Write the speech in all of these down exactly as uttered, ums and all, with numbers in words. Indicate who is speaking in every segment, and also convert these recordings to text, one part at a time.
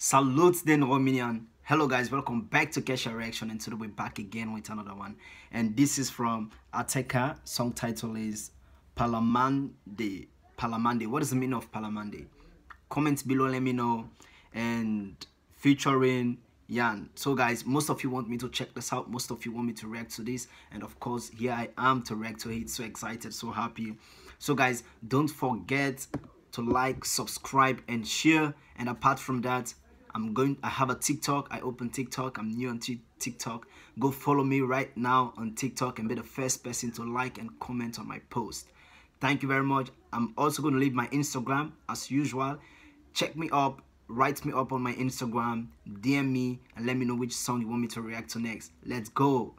Speaker 1: Salutes den Romanian. Hello guys, welcome back to Kesha Reaction, and today we're back again with another one. And this is from Ateka. Song title is Palamande. Palamande. What is the meaning of Palamande? Comments below, let me know. And featuring Yan. So guys, most of you want me to check this out. Most of you want me to react to this. And of course, here I am to react to it. So excited, so happy. So guys, don't forget to like, subscribe, and share. And apart from that, I'm going I have a TikTok. I open TikTok. I'm new on TikTok. Go follow me right now on TikTok and be the first person to like and comment on my post. Thank you very much. I'm also going to leave my Instagram as usual. Check me up, write me up on my Instagram, D M me, and let me know which song you want me to react to next. Let's go.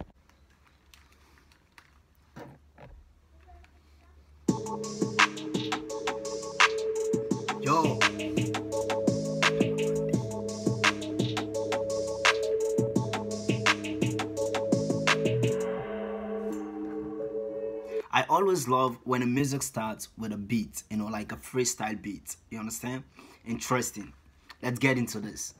Speaker 1: Yo. I always love when the music starts with a beat, you know, like a freestyle beat. You understand? Interesting. Let's get into this.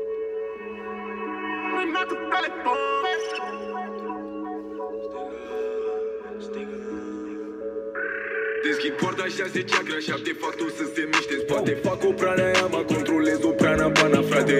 Speaker 2: Deschid porta șase chakra, șapte factori să se miște în spate. Fac o pranayama, controlez o prana pana, frate.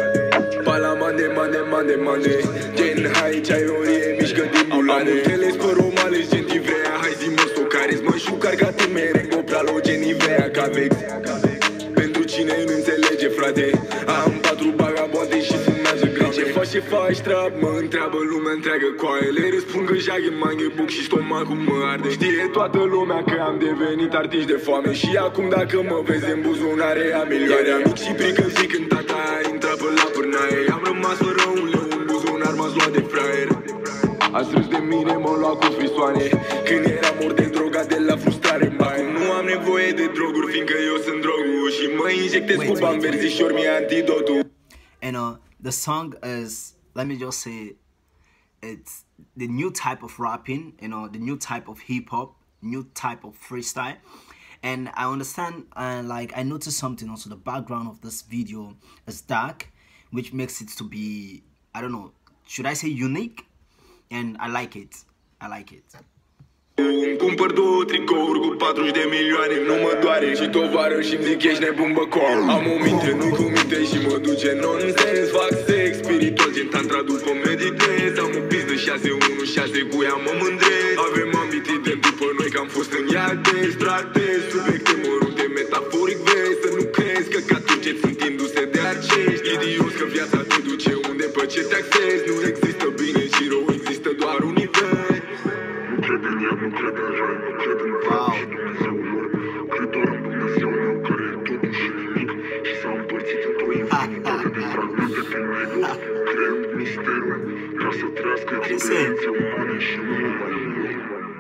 Speaker 2: Pala mande, mande, mande, mande. Gen hai, ceai orie, mișcă din bulane. Am muntele spără male, gen divrea. Hai zi mă stocarez, mă șucar ca tu mereng. O pralo, gen ivrea, ca vex. Pentru cine nu înțelege, frate. Am patru bagaboate și fumează grave. Ce faci, ce faci, trap? Mă întreabă lumea întreagă coaile. Răspund că jaghe, manghe, buc și stomacul mă arde. Știe toată lumea că am devenit artist de foame. Și acum dacă mă vezi în buzunare am milioane. Amic și prică zi când tata intra pe la pârnaie. Am rămas fără un leu în buzunar, m-ați luat de fraier. Ați râs de mine, mă lua cu frisoane. Când eram mort de droga de la frustrare. Acum nu am nevoie de droguri, fiindcă eu sunt drogul. Și mă injectez cu bani verzi și ori mi-e antidotul.
Speaker 1: And uh, the song is, let me just say, it's the new type of rapping, you know, the new type of hip-hop, new type of freestyle. And I understand, uh, like, I noticed something also, the background of this video is dark, which makes it to be, I don't know, should I say unique? And I like it, I like it.
Speaker 2: Îmi cumpăr două tricouri cu patruzeci de milioane, nu mă doare. Și tovară și-mi zic ești nebun băcoar. Am o minte, nu-i cu minte și mă duce nonsens. Fac sex spiritual, gen tantra după meditez. Am un pis de șase unu șase, cu ea mă mândrez. Avem ambiții după noi că am fost în iade. Stratez, subiecte mărunte, metaforic vezi. Să nu crezi că ca turce sunt induse de arcești. Idios că viața te duce unde pe ce te accesi. Nu există bine și rău, există doar univers. Nu cred în ea, nu cred în rai, nu cred în viață și Dumnezeul lor. Cred doar în Dumnezeul meu care e totul și nimic. Și s-a împărțit într-o infinitate de fragmente prin ego, creând misterul ca să trăiască experiențe umane și nu numai unul.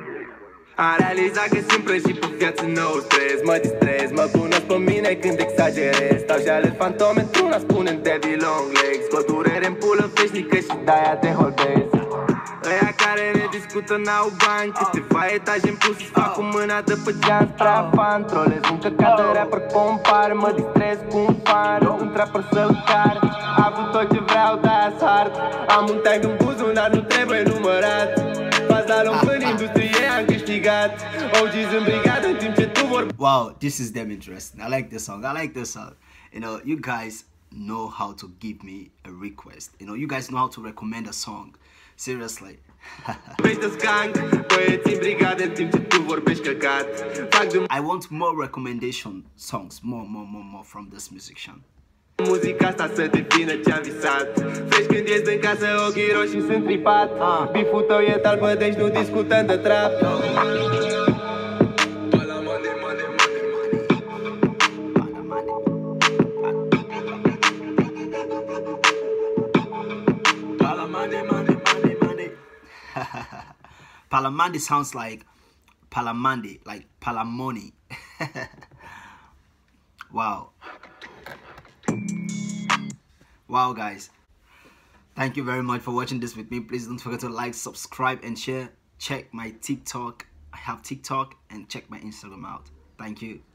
Speaker 3: Am realizat că simplă și pe viață nou stres. Mă distrez, mă cunosc pe mine când exagerez. Stau și alerg fantome într-una, spune-mi daddy long legs. Cu o durere în pulă veșnică și de-aia te holbez. Ăia care ne discută n-au bani. Câteva etaje în plus îți fac cu mâna de pe geam spre afan. Trolez un căcat de rapper, compar. Mă distrez cu un fan, rog un trapper să-l car. Am avut tot ce vreau, de-aia s-ard. Am un time în buzunar, nu trebuie numărat. Faza lung în industrie am câștigat. O G's în brigadă în timp ce tu vorbi.
Speaker 1: Wow, this is damn interesting. I like this song. I like this song. You know, you guys know how to give me a request. You know, you guys know how to recommend a song. Seriously. I want more recommendation songs, more, more, more, more from this musician.
Speaker 3: Muzica asta să devină ce-am visat. Fresh când ies din casă, ochii roșii sunt tripat. Biful tău e talbă, deci nu discutăm de trap.
Speaker 1: Palamande sounds like Palamande, like Palamoni. Wow. Wow, guys. Thank you very much for watching this with me. Please don't forget to like, subscribe, and share. Check my TikTok. I have TikTok, and check my Instagram out. Thank you.